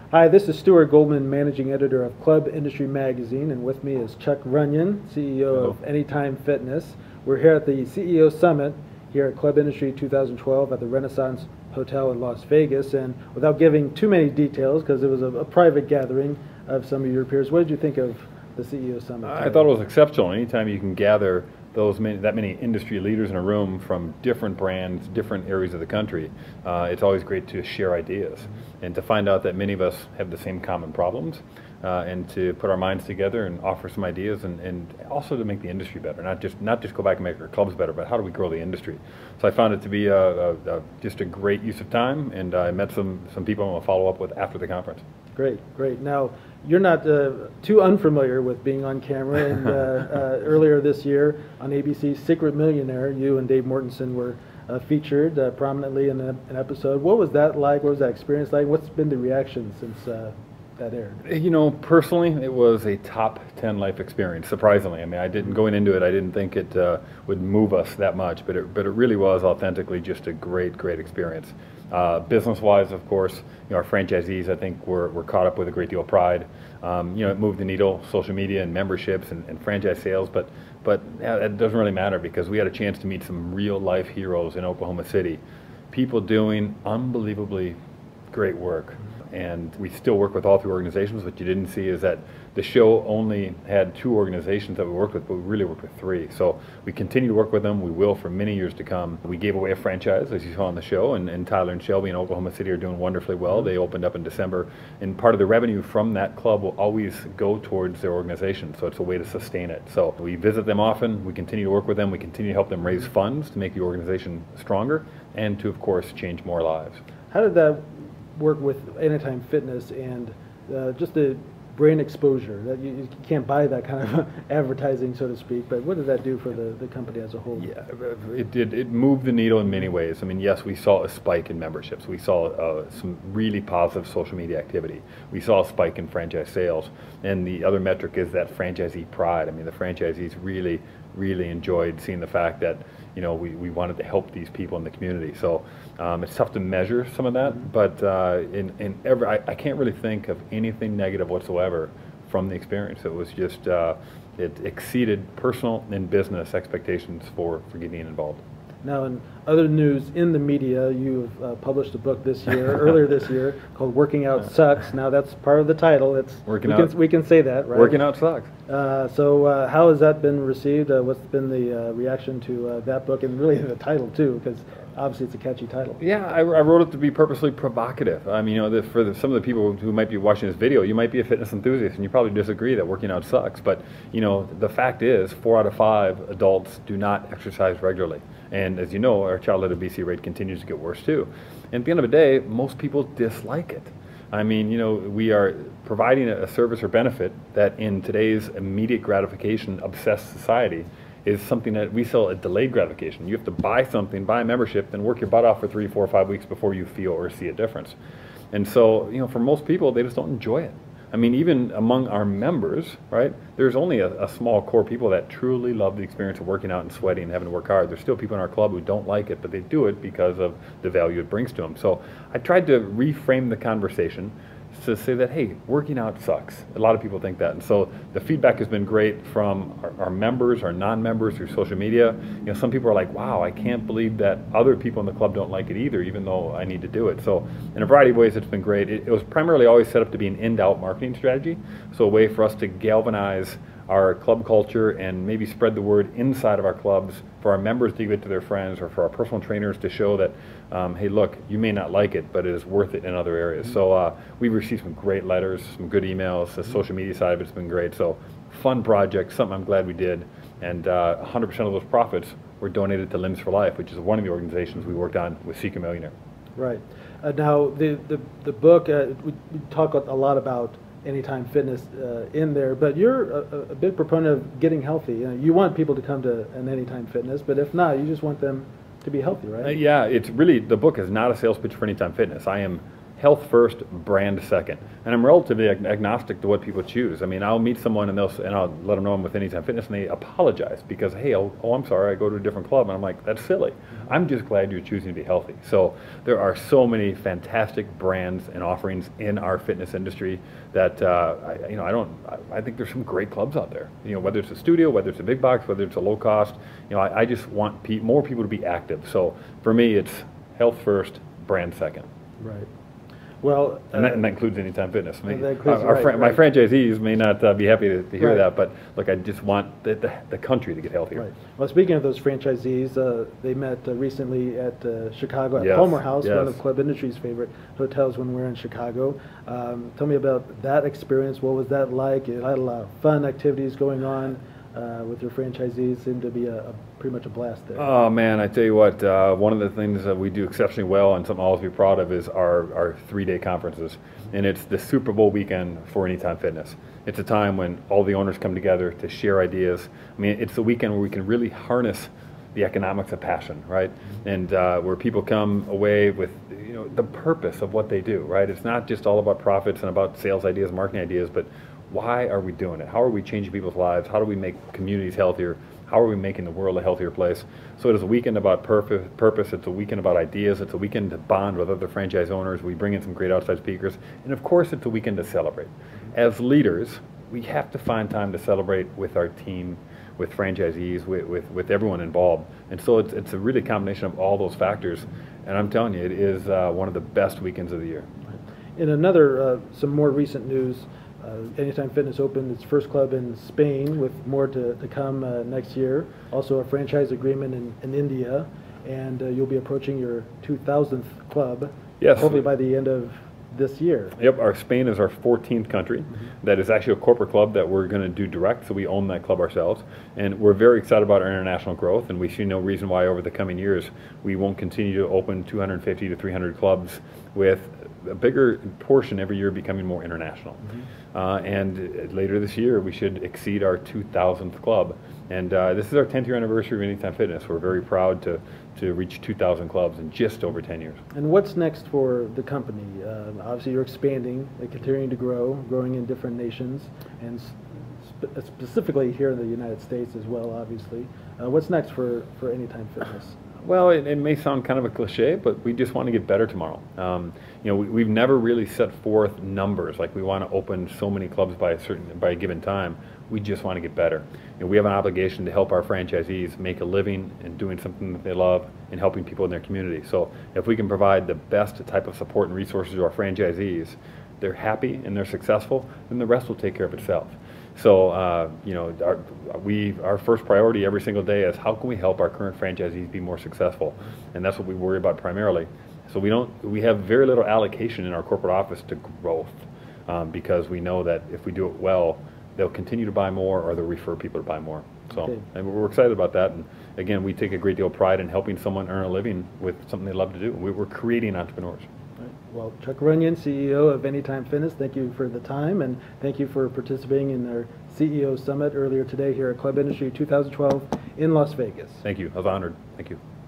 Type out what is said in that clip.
Hi, this is Stuart Goldman, Managing Editor of Club Industry Magazine, and with me is Chuck Runyon, CEO Hello. of Anytime Fitness. We're here at the CEO Summit here at Club Industry 2012 at the Renaissance Hotel in Las Vegas, and without giving too many details, because it was a private gathering of some of your peers, what did you think of the CEO Summit today? I thought it was exceptional. Anytime you can gather that many industry leaders in a room from different brands, different areas of the country, it's always great to share ideas and to find out that many of us have the same common problems, and to put our minds together and offer some ideas, and also to make the industry better. Not just go back and make our clubs better, but how do we grow the industry? So I found it to be just a great use of time, and I met some people I'm going to follow up with after the conference. Great, great. Now, you're not too unfamiliar with being on camera, and earlier this year on ABC's Secret Millionaire, you and Dave Mortensen were featured prominently in an episode. What was that like? What was that experience like? What's been the reaction since that aired? You know, personally, it was a top 10 life experience, surprisingly. I mean, going into it, I didn't think it would move us that much, but it really was authentically just a great experience. Business-wise, of course, our franchisees, I think, were caught up with a great deal of pride. It moved the needle, social media and memberships and franchise sales, but it doesn't really matter because we had a chance to meet some real-life heroes in Oklahoma City, people doing unbelievably great work. And we still work with all three organizations. What you didn't see is that the show only had 2 organizations that we worked with, but we really worked with 3. So we continue to work with them. We will for many years to come. We gave away a franchise, as you saw on the show, and Tyler and Shelby in Oklahoma City are doing wonderfully well. They opened up in December, and part of the revenue from that club will always go towards their organization, so it's a way to sustain it. So we visit them often. We continue to work with them. We continue to help them raise funds to make the organization stronger and to, of course, change more lives. How did that work with Anytime Fitness and just the brand exposure? That you can't buy that kind of advertising, so to speak, but what did that do for the company as a whole? Yeah, it did. It moved the needle in many ways. I mean, yes, we saw a spike in memberships. We saw some really positive social media activity. We saw a spike in franchise sales. And the other metric is that franchisee pride. I mean, the franchisees really enjoyed seeing the fact that we wanted to help these people in the community. So it's tough to measure some of that, but I can't really think of anything negative whatsoever from the experience. It was just it exceeded personal and business expectations for getting involved. Now, in other news in the media, you've published a book this year, earlier this year, called Working Out Sucks. Now, that's part of the title. We can say that, right? Working Out Sucks. So how has that been received? What's been the reaction to that book, and really the title, too, because obviously it's a catchy title. Yeah, I wrote it to be purposely provocative. I mean, some of the people who might be watching this video, you might be a fitness enthusiast, and you probably disagree that working out sucks. But, the fact is, 4 out of 5 adults do not exercise regularly. And as you know, our childhood obesity rate continues to get worse, too. And at the end of the day, most people dislike it. I mean, we are providing a service or benefit that in today's immediate gratification obsessed society is something that we sell at delayed gratification. You have to buy something, buy a membership, then work your butt off for 3, 4, 5 weeks before you feel or see a difference. And so, for most people, they just don't enjoy it. I mean, even among our members, right, there's only a small core people that truly love the experience of working out and sweating and having to work hard. There's still people in our club who don't like it, but they do it because of the value it brings to them. So I tried to reframe the conversation to say that, hey, working out sucks. A lot of people think that. And so the feedback has been great from our members, our non-members, through social media. Some people are like, wow, I can't believe that other people in the club don't like it either, even though I need to do it. So in a variety of ways, it's been great. It was primarily always set up to be an in-out marketing strategy, so a way for us to galvanize our club culture and maybe spread the word inside of our clubs for our members to give it to their friends, or for our personal trainers to show that, hey, look, you may not like it, but it is worth it in other areas. So we've received some great letters, some good emails. The social media side of it's been great. So fun project, something I'm glad we did. And 100% of those profits were donated to Limbs for Life, which is one of the organizations we worked on with Secret Millionaire. Right. Now, the book, we talk a lot about Anytime Fitness in there, but you're a big proponent of getting healthy. You want people to come to an Anytime Fitness, but if not, you just want them to be healthy, right? Yeah, it's really, the book is not a sales pitch for Anytime Fitness. I am health first, brand second. And I'm relatively agnostic to what people choose. I mean, I'll meet someone and I'll let them know I'm with Anytime Fitness, and they apologize because, hey, oh, I'm sorry, I go to a different club. And I'm like, that's silly. I'm just glad you're choosing to be healthy. So there are so many fantastic brands and offerings in our fitness industry that I think there's some great clubs out there. You know, whether it's a studio, whether it's a big box, whether it's a low cost. You know, I just want more people to be active. So for me, it's health first, brand second. Right. Well, and that includes Anytime Fitness. I mean, that includes, my franchisees may not be happy to hear right. that, but look, I just want the country to get healthier. Right. Well, speaking of those franchisees, they met recently at Chicago at Yes. Palmer House, Yes. one of Club Industry's favorite hotels when we were in Chicago. Tell me about that experience. What was that like? You had a lot of fun activities going on with your franchisees. Seemed to be pretty much a blast there. Oh man, I tell you what, one of the things that we do exceptionally well and something I'll always be proud of is our 3-day conferences. And it's the Super Bowl weekend for Anytime Fitness. It's a time when all the owners come together to share ideas. I mean, it's the weekend where we can really harness the economics of passion, right? And where people come away with the purpose of what they do, right? It's not just all about profits and about sales ideas, marketing ideas, but why are we doing it? How are we changing people's lives? How do we make communities healthier? How are we making the world a healthier place? So it is a weekend about purpose. It's a weekend about ideas. It's a weekend to bond with other franchise owners. We bring in some great outside speakers. And of course, it's a weekend to celebrate. As leaders, we have to find time to celebrate with our team, with franchisees, with everyone involved. And so it's a really combination of all those factors. And I'm telling you, it is one of the best weekends of the year. In another, some more recent news, Anytime Fitness opened its first club in Spain, with more to come next year. Also a franchise agreement in India, and you'll be approaching your 2000th club, yes, hopefully by the end of this year. Yep, Spain is our 14th country. That is actually a corporate club that we're going to do direct, so we own that club ourselves. And we're very excited about our international growth, and we see no reason why over the coming years we won't continue to open 250 to 300 clubs, with a bigger portion every year becoming more international. And later this year we should exceed our 2000th club. And this is our 10th year anniversary of Anytime Fitness. We're very proud to reach 2,000 clubs in just over 10 years. And what's next for the company? Obviously you're expanding, continuing to growing in different nations, and specifically here in the United States as well, obviously. What's next for Anytime Fitness? Well, it may sound kind of a cliche, but we just want to get better tomorrow. We've never really set forth numbers like we want to open so many clubs by a given time. We just want to get better. We have an obligation to help our franchisees make a living and doing something that they love and helping people in their community. So if we can provide the best type of support and resources to our franchisees, they're happy and they're successful, then the rest will take care of itself. So, our first priority every single day is how can we help our current franchisees be more successful, and that's what we worry about primarily. So we have very little allocation in our corporate office to growth, because we know that if we do it well, they'll continue to buy more or they'll refer people to buy more. So, okay. And we're excited about that. And again, we take a great deal of pride in helping someone earn a living with something they love to do. We're creating entrepreneurs. Well, Chuck Runyon, CEO of Anytime Fitness, thank you for the time, and thank you for participating in our CEO Summit earlier today here at Club Industry 2012 in Las Vegas. Thank you. I was honored. Thank you.